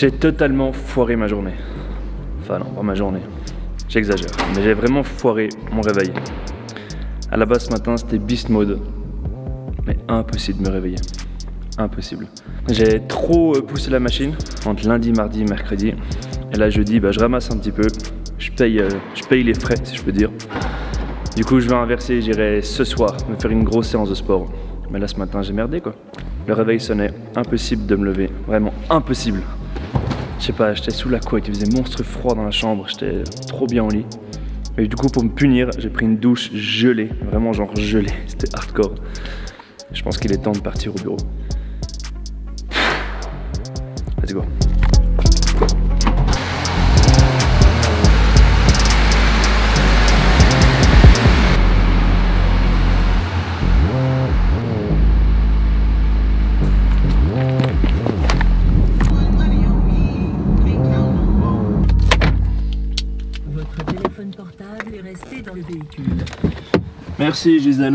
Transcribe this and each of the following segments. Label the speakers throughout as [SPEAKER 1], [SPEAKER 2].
[SPEAKER 1] J'ai totalement foiré ma journée. Enfin non, pas ma journée. J'exagère. Mais j'ai vraiment foiré mon réveil. À la base ce matin c'était beast mode. Mais impossible de me réveiller. Impossible. J'ai trop poussé la machine entre lundi, mardi, mercredi. Et là jeudi, je ramasse un petit peu. Je paye les frais si je peux dire. Du coup je vais inverser, j'irai ce soir me faire une grosse séance de sport. Mais là ce matin j'ai merdé quoi. Le réveil sonnait, impossible de me lever. Vraiment impossible. Je sais pas, j'étais sous la couette, il faisait monstre froid dans la chambre, j'étais trop bien au lit. Et du coup pour me punir, j'ai pris une douche gelée, vraiment genre gelée, c'était hardcore. Je pense qu'il est temps de partir au bureau. Let's go.
[SPEAKER 2] Votre téléphone portable est resté dans le véhicule.
[SPEAKER 1] Merci Gisèle.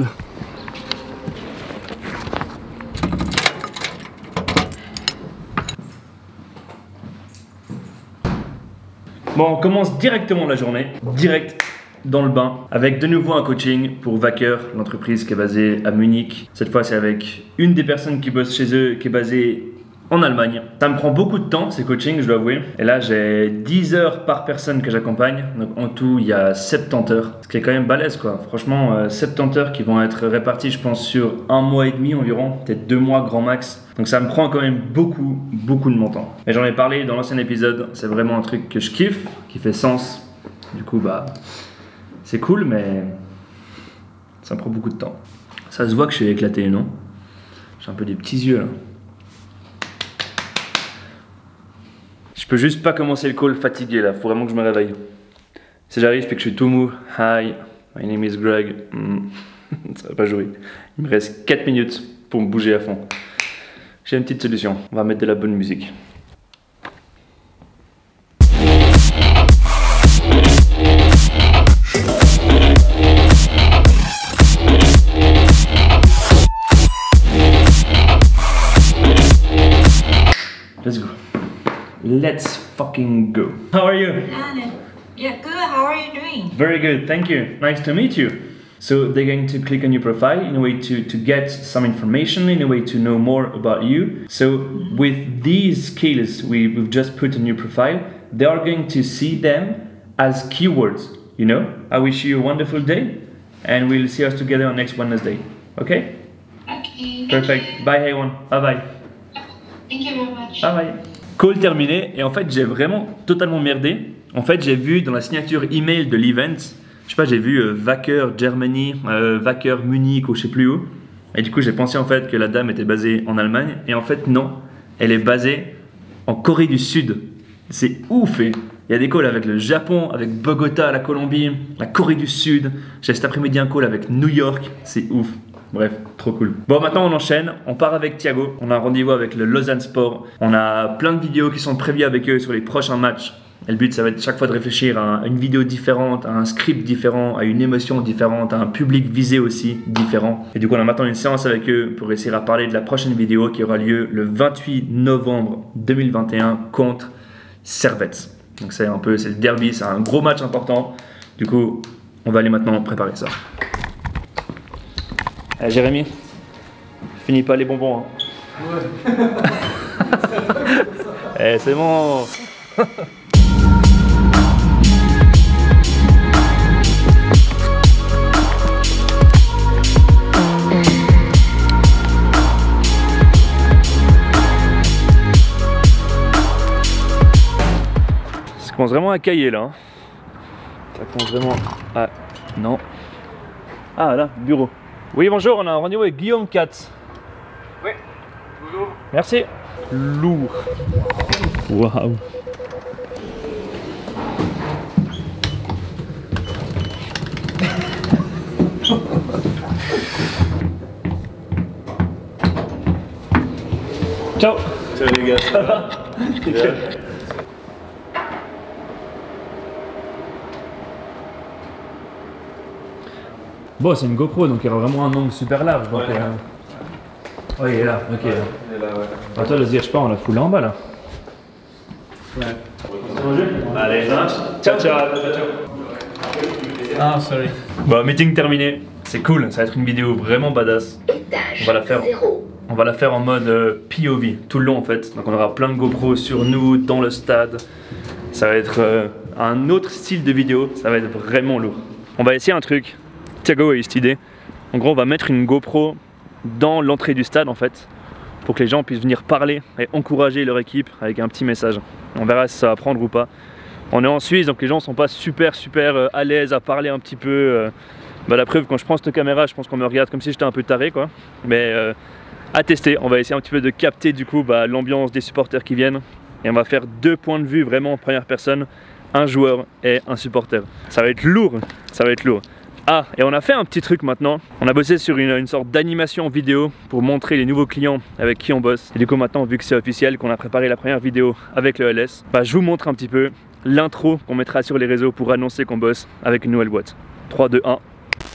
[SPEAKER 1] Bon, on commence directement la journée, direct dans le bain, avec de nouveau un coaching pour Wacker, l'entreprise qui est basée à Munich. Cette fois, c'est avec une des personnes qui bossent chez eux, qui est basée en Allemagne. Ça me prend beaucoup de temps, ces coachings, je dois avouer. Et là, j'ai 10 heures par personne que j'accompagne. Donc en tout, il y a 70 heures. Ce qui est quand même balèze, quoi. Franchement, 70 heures qui vont être réparties, je pense, sur 1 mois et demi environ. Peut-être 2 mois grand max. Donc ça me prend quand même beaucoup de mon temps. Et j'en ai parlé dans l'ancien épisode. C'est vraiment un truc que je kiffe, qui fait sens. Du coup, c'est cool, mais ça me prend beaucoup de temps. Ça se voit que je suis éclaté, non? J'ai un peu des petits yeux, là. Je peux juste pas commencer le call fatigué là, faut vraiment que je me réveille. Si j'arrive et que je suis tout mou, hi, my name is Greg, ça va pas jouer. Il me reste 4 minutes pour me bouger à fond. J'ai une petite solution, on va mettre de la bonne musique. Let's go. Let's fucking go. How are you?
[SPEAKER 3] Yeah, good. How are you doing?
[SPEAKER 1] Very good, thank you. Nice to meet you. So they're going to click on your profile in a way to get some information, in a way to know more about you. So with these skills we've just put on your profile, they are going to see them as keywords, you know? I wish you a wonderful day and we'll see us together on next Wednesday. Okay?
[SPEAKER 3] Okay.
[SPEAKER 1] Perfect. Bye everyone. Bye bye.
[SPEAKER 3] Thank you very much.
[SPEAKER 1] Bye bye. Call terminé et en fait j'ai vraiment totalement merdé. En fait j'ai vu dans la signature email de l'event, je sais pas, j'ai vu Wacker Germany, Wacker Munich ou je sais plus où. Et du coup j'ai pensé en fait que la dame était basée en Allemagne et en fait non, elle est basée en Corée du Sud. C'est ouf. Il y a des calls avec le Japon, avec Bogota, la Colombie, la Corée du Sud. J'ai cet après-midi un call avec New York, c'est ouf. Bref, trop cool. Bon, maintenant on enchaîne, on part avec Thiago, on a un rendez-vous avec le Lausanne Sport. On a plein de vidéos qui sont prévues avec eux sur les prochains matchs. Et le but, ça va être chaque fois de réfléchir à une vidéo différente, à un script différent, à une émotion différente, à un public visé aussi différent. Et du coup, on a maintenant une séance avec eux pour essayer à parler de la prochaine vidéo qui aura lieu le 28 novembre 2021 contre Servette. Donc c'est le derby, c'est un gros match important. Du coup, on va aller maintenant préparer ça. Jérémy, finis pas les bonbons. Hein. Ouais. C'est bon. Ça commence vraiment à cailler là. Hein. Ça commence vraiment à... Non. Ah là, bureau. Oui, bonjour, on a un rendez-vous avec Guillaume Katz.
[SPEAKER 4] Oui, bonjour.
[SPEAKER 1] Merci. Lourd. Waouh. Ciao.
[SPEAKER 4] Salut les gars.
[SPEAKER 1] Ça va? Bon, c'est une GoPro, donc il y aura vraiment un angle super large. Donc, ouais. Il est là, ok.
[SPEAKER 4] Ouais, il est là, ouais.
[SPEAKER 1] Attends, le zirge pas, on l'a foulé en bas là. Allez, ciao, ciao.
[SPEAKER 5] Ah, sorry.
[SPEAKER 1] Bon, meeting terminé. C'est cool, ça va être une vidéo vraiment badass. On va la faire en mode POV, tout le long en fait. Donc on aura plein de GoPro sur nous, dans le stade. Ça va être un autre style de vidéo, ça va être vraiment lourd. On va essayer un truc. Thiago a eu cette idée. En gros, on va mettre une GoPro dans l'entrée du stade en fait, pour que les gens puissent venir parler et encourager leur équipe avec un petit message. On verra si ça va prendre ou pas. On est en Suisse, donc les gens sont pas super à l'aise à parler un petit peu. La preuve, quand je prends cette caméra, je pense qu'on me regarde comme si j'étais un peu taré quoi. Mais à tester, on va essayer un petit peu de capter du coup l'ambiance des supporters qui viennent. Et on va faire 2 points de vue vraiment en première personne, un joueur et un supporter. Ça va être lourd, ça va être lourd. Ah, et on a fait un petit truc maintenant. On a bossé sur une sorte d'animation vidéo pour montrer les nouveaux clients avec qui on bosse. Et du coup maintenant, vu que c'est officiel, qu'on a préparé la première vidéo avec le LS, je vous montre un petit peu l'intro qu'on mettra sur les réseaux pour annoncer qu'on bosse avec une nouvelle boîte. 3, 2, 1.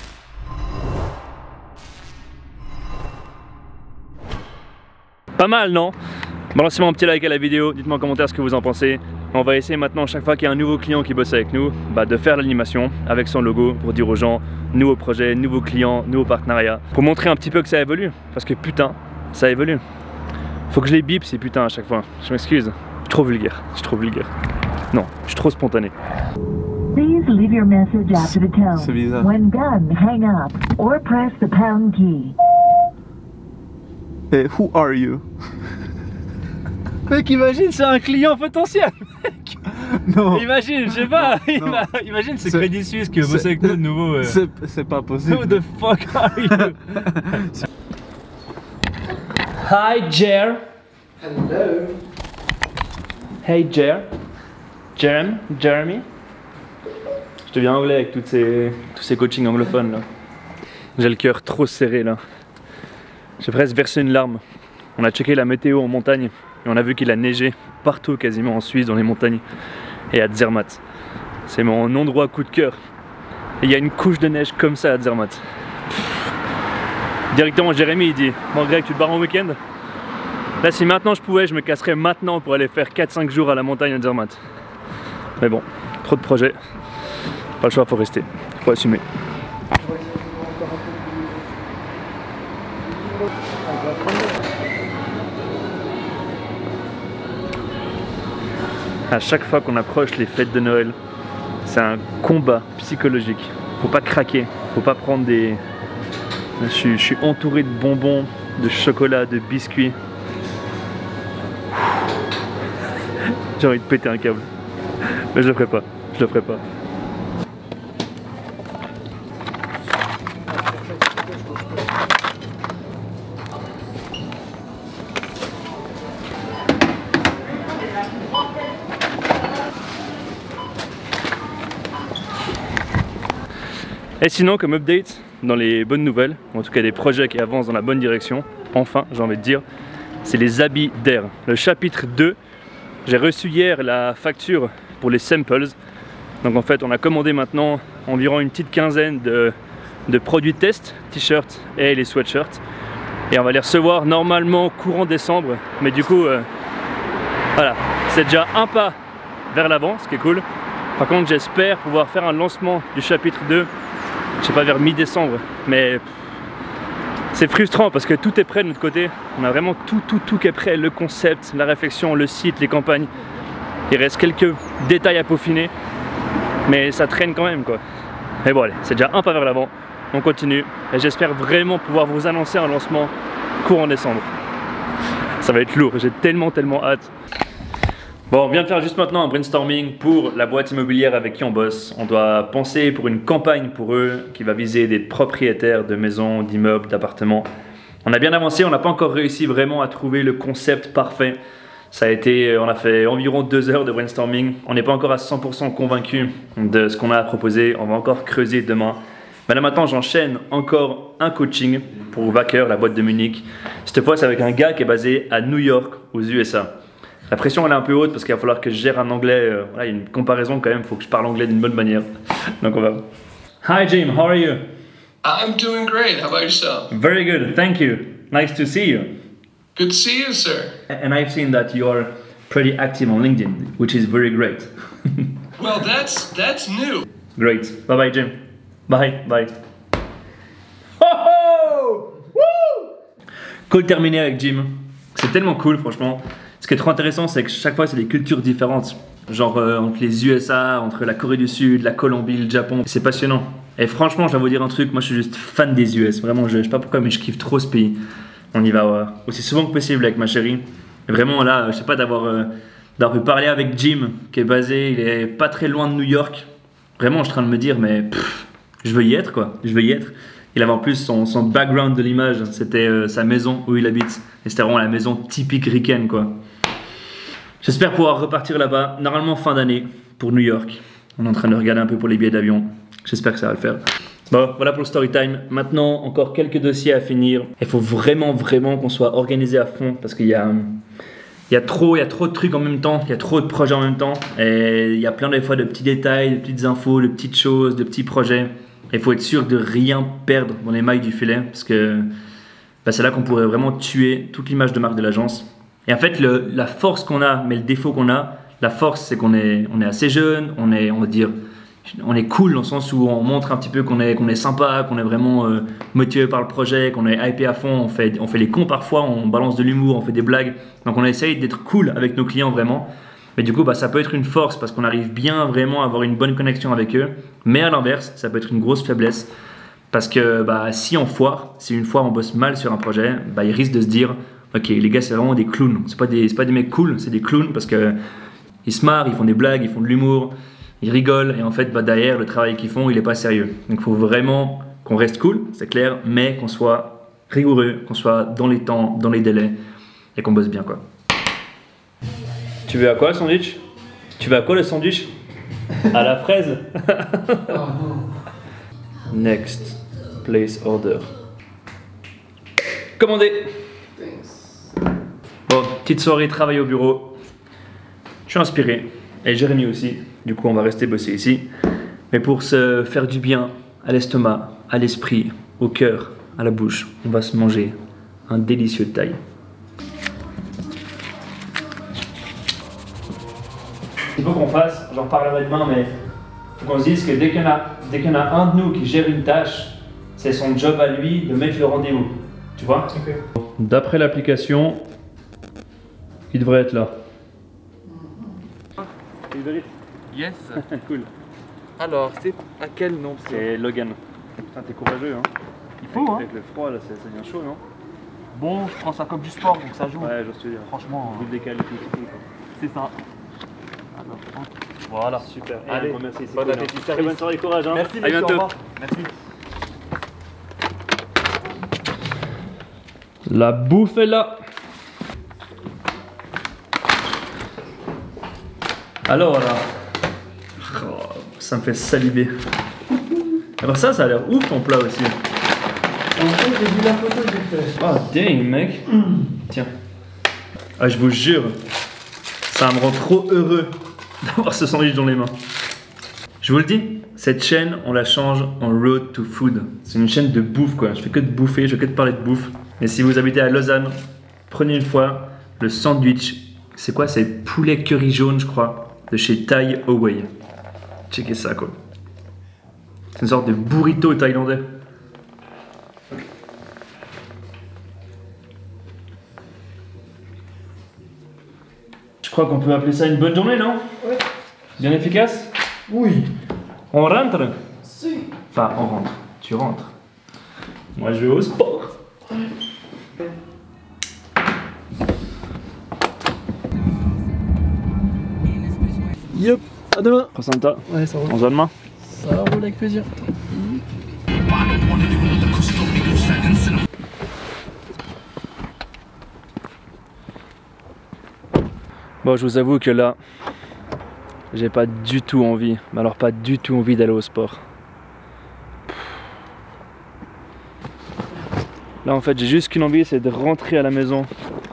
[SPEAKER 1] Pas mal, non? Balancez-moi un petit like à la vidéo, dites-moi en commentaire ce que vous en pensez. On va essayer maintenant, chaque fois qu'il y a un nouveau client qui bosse avec nous, de faire l'animation avec son logo pour dire aux gens nouveau projet, nouveau client, nouveau partenariat, pour montrer un petit peu que ça évolue. Parce que putain, ça évolue. Faut que je les bip ces putains à chaque fois. Je m'excuse, je suis trop vulgaire, Non, je suis trop spontané.
[SPEAKER 2] Please leave your message after the tone.
[SPEAKER 5] C'est bizarre.
[SPEAKER 2] When done, hang up or press the pound key.
[SPEAKER 5] Hey, who are you?
[SPEAKER 1] Mec, imagine, c'est un client potentiel.
[SPEAKER 5] Non.
[SPEAKER 1] Imagine, je sais pas.
[SPEAKER 5] Non.
[SPEAKER 1] Imagine, c'est Crédit Suisse qui bosse avec nous de nouveau.
[SPEAKER 5] C'est pas possible.
[SPEAKER 1] Who the fuck are you? Hi, Jer.
[SPEAKER 6] Hello.
[SPEAKER 1] Hey, Jer. Jeremy. Je deviens anglais avec tous ces coachings anglophones là. J'ai le cœur trop serré là. J'ai presque versé une larme. On a checké la météo en montagne et on a vu qu'il a neigé partout quasiment en Suisse dans les montagnes et à Zermatt. C'est mon endroit coup de cœur. Et il y a une couche de neige comme ça à Zermatt. Directement Jérémy il dit bon Greg, tu te barres en week-end? Là si maintenant je pouvais, je me casserais maintenant pour aller faire 4-5 jours à la montagne à Zermatt. Mais bon, trop de projets. Pas le choix, faut rester, faut assumer. À chaque fois qu'on approche les fêtes de Noël, c'est un combat psychologique. Faut pas craquer, faut pas prendre des... Je suis entouré de bonbons, de chocolat, de biscuits. J'ai envie de péter un câble. Mais je le ferai pas, je le ferai pas. Et sinon, comme update, dans les bonnes nouvelles, en tout cas des projets qui avancent dans la bonne direction, enfin j'ai envie de dire, c'est les habits d'Air. Le chapitre 2, j'ai reçu hier la facture pour les samples. Donc en fait on a commandé maintenant environ une petite quinzaine de produits test, t-shirts et les sweatshirts. Et on va les recevoir normalement courant décembre. Mais du coup, voilà, c'est déjà un pas vers l'avant, ce qui est cool. Par contre j'espère pouvoir faire un lancement du chapitre 2, je sais pas, vers mi-décembre. Mais c'est frustrant parce que tout est prêt de notre côté. On a vraiment tout qui est prêt, le concept, la réflexion, le site, les campagnes. Il reste quelques détails à peaufiner, mais ça traîne quand même quoi. Mais bon allez, c'est déjà un pas vers l'avant, on continue et j'espère vraiment pouvoir vous annoncer un lancement courant décembre. Ça va être lourd, j'ai tellement hâte. Bon, on vient de faire juste maintenant un brainstorming pour la boîte immobilière avec qui on bosse. On doit penser pour une campagne pour eux qui va viser des propriétaires de maisons, d'immeubles, d'appartements. On a bien avancé, on n'a pas encore réussi vraiment à trouver le concept parfait. On a fait environ 2 heures de brainstorming. On n'est pas encore à 100% convaincu de ce qu'on a à proposer. On va encore creuser demain. Mais là maintenant, j'enchaîne encore un coaching pour Wacker, la boîte de Munich. Cette fois, c'est avec un gars qui est basé à New York, aux USA. La pression elle est un peu haute parce qu'il va falloir que je gère un anglais. Voilà, il y a une comparaison quand même, il faut que je parle anglais d'une bonne manière. Donc on va. Hi Jim, how are you?
[SPEAKER 6] I'm doing great. How about yourself?
[SPEAKER 1] Very good, thank you. Nice to see you.
[SPEAKER 6] Good to see you, sir.
[SPEAKER 1] And I've seen that you're pretty active on LinkedIn, which is very great.
[SPEAKER 6] Well, that's new.
[SPEAKER 1] Great. Bye bye, Jim. Bye, bye. Oh oh! Woo! Call terminé avec Jim. C'est tellement cool, franchement. Ce qui est trop intéressant, c'est que chaque fois, c'est des cultures différentes. Genre entre les USA, entre la Corée du Sud, la Colombie, le Japon. C'est passionnant. Et franchement, je vais vous dire un truc. Moi, je suis juste fan des US. Vraiment, je sais pas pourquoi, mais je kiffe trop ce pays. On y va aussi souvent que possible avec ma chérie. Et vraiment, là, je sais pas, d'avoir pu parler avec Jim, qui est basé, il est pas très loin de New York. Vraiment, je suis en train de me dire, mais je veux y être, quoi. Je veux y être. Il avait en plus son background de l'image, c'était sa maison où il habite. Et c'était vraiment la maison typique ricaine, quoi. J'espère pouvoir repartir là-bas, normalement fin d'année, pour New York. On est en train de regarder un peu pour les billets d'avion. J'espère que ça va le faire. Bon, voilà pour le story time. Maintenant, encore quelques dossiers à finir. Il faut vraiment qu'on soit organisé à fond parce qu'il y a trop de trucs en même temps, il y a trop de projets en même temps. Et il y a plein des fois de petits détails, de petites infos, de petites choses, de petits projets. Il faut être sûr de rien perdre dans les mailles du filet parce que c'est là qu'on pourrait vraiment tuer toute l'image de marque de l'agence. Et en fait, la force qu'on a, mais le défaut qu'on a, la force c'est qu'on est assez jeune, on est cool dans le sens où on montre un petit peu qu'on est sympa, qu'on est vraiment motivé par le projet, qu'on est hypé à fond, on fait les cons parfois, on balance de l'humour, on fait des blagues. Donc on essaye d'être cool avec nos clients vraiment. Mais du coup, ça peut être une force parce qu'on arrive bien vraiment à avoir une bonne connexion avec eux. Mais à l'inverse, ça peut être une grosse faiblesse parce que si on foire, si une fois on bosse mal sur un projet, ils risquent de se dire ok, les gars, c'est vraiment des clowns. C'est pas des mecs cool, c'est des clowns parce que ils se marrent, ils font des blagues, ils font de l'humour, ils rigolent et en fait, derrière, le travail qu'ils font, il est pas sérieux. Donc, il faut vraiment qu'on reste cool, c'est clair, mais qu'on soit rigoureux, qu'on soit dans les temps, dans les délais et qu'on bosse bien, quoi. Tu veux à quoi le sandwich? Tu veux à quoi le sandwich? À la fraise. Next, place order. Commandé. Bon, petite soirée travail au bureau. Je suis inspiré. Et Jérémy aussi. Du coup, on va rester bosser ici. Mais pour se faire du bien à l'estomac, à l'esprit, au cœur, à la bouche, on va se manger un délicieux thaï. Il faut qu'on fasse, j'en parlerai demain, mais il faut qu'on se dise que dès qu'il y en a un de nous qui gère une tâche, c'est son job à lui de mettre le rendez-vous. Tu vois? Okay. D'après l'application, il devrait être là.
[SPEAKER 5] Yes.
[SPEAKER 1] Cool.
[SPEAKER 5] Alors, c'est à quel nom?
[SPEAKER 1] C'est Logan. Putain, t'es courageux, hein.
[SPEAKER 5] Il faut,
[SPEAKER 1] avec le froid, là, ça devient chaud, non?
[SPEAKER 5] Bon, je prends ça comme du sport, donc ça joue.
[SPEAKER 1] Ouais, je te dire.
[SPEAKER 5] Franchement,
[SPEAKER 1] vous le décalez tout.
[SPEAKER 5] c'est ça. Alors, voilà.
[SPEAKER 1] Super.
[SPEAKER 5] Allez,
[SPEAKER 1] merci.
[SPEAKER 5] Bon
[SPEAKER 1] cool,
[SPEAKER 5] appétit,
[SPEAKER 1] Très bonne soirée, courage. Hein.
[SPEAKER 5] Merci,
[SPEAKER 1] à bientôt.
[SPEAKER 5] Merci.
[SPEAKER 1] La bouffe est là. Alors là, ça me fait saliver. Alors ça a l'air ouf ton plat aussi.
[SPEAKER 7] En fait, j'ai vu la photo que j'ai fait.
[SPEAKER 1] Oh dang mec. Tiens. Ah, je vous jure, ça me rend trop heureux d'avoir ce sandwich dans les mains. Je vous le dis, cette chaîne, on la change en Road to Food. C'est une chaîne de bouffe quoi. Je fais que de bouffer, je fais que de parler de bouffe. Mais si vous habitez à Lausanne, prenez une fois le sandwich. C'est quoi? C'est poulet curry jaune, je crois, de chez Thai Away. Checkez ça quoi. C'est une sorte de burrito thaïlandais. Je crois qu'on peut appeler ça une bonne journée, non?
[SPEAKER 7] Ouais.
[SPEAKER 1] Bien efficace?
[SPEAKER 7] Oui.
[SPEAKER 1] On rentre?
[SPEAKER 7] Si.
[SPEAKER 1] Enfin, on rentre. Tu rentres. Moi, je vais au sport.
[SPEAKER 7] Yup. À demain.
[SPEAKER 1] Prends soin de toi.
[SPEAKER 7] Ouais, ça roule.
[SPEAKER 1] On se voit demain.
[SPEAKER 7] Ça roule avec plaisir.
[SPEAKER 1] Bon, je vous avoue que là, j'ai pas du tout envie, mais alors pas du tout envie d'aller au sport. Là, en fait, j'ai juste qu'une envie, c'est de rentrer à la maison.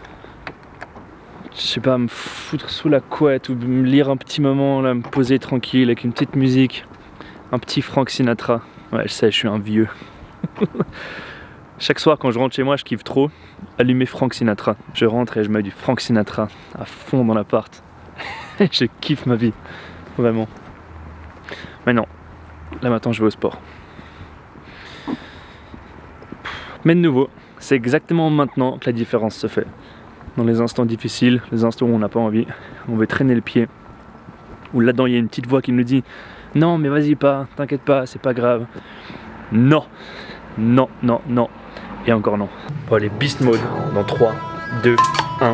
[SPEAKER 1] Je sais pas, me foutre sous la couette ou me lire un petit moment, là, me poser tranquille avec une petite musique, un petit Frank Sinatra. Ouais, je sais, je suis un vieux. Chaque soir quand je rentre chez moi, je kiffe trop allumer Frank Sinatra. Je rentre et je mets du Frank Sinatra à fond dans l'appart. Je kiffe ma vie, vraiment. Mais non, là maintenant je vais au sport. Mais de nouveau, c'est exactement maintenant que la différence se fait. Dans les instants difficiles, les instants où on n'a pas envie, on veut traîner le pied. Où là-dedans il y a une petite voix qui nous dit « Non mais vas-y pas, t'inquiète pas, c'est pas grave. » Non, non, non, non. Et encore non. Bon allez, Beast Mode dans 3, 2, 1.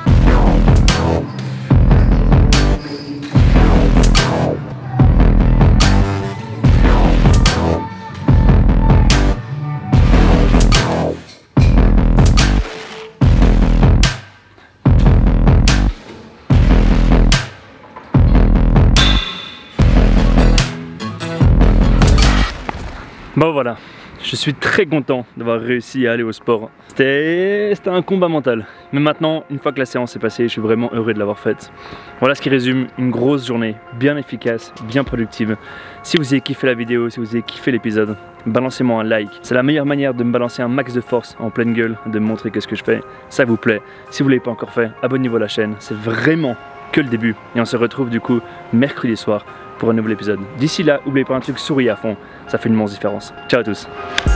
[SPEAKER 1] Bon voilà, je suis très content d'avoir réussi à aller au sport. C'était un combat mental. Mais maintenant, une fois que la séance est passée, je suis vraiment heureux de l'avoir faite. Voilà ce qui résume une grosse journée, bien efficace, bien productive. Si vous avez kiffé la vidéo, si vous avez kiffé l'épisode, balancez-moi un like. C'est la meilleure manière de me balancer un max de force en pleine gueule, de me montrer que ce que je fais, ça vous plaît. Si vous ne l'avez pas encore fait, abonnez-vous à la chaîne. C'est vraiment que le début. Et on se retrouve du coup mercredi soir pour un nouvel épisode. D'ici là, n'oubliez pas un truc, souriez à fond, ça fait une immense différence. Ciao à tous.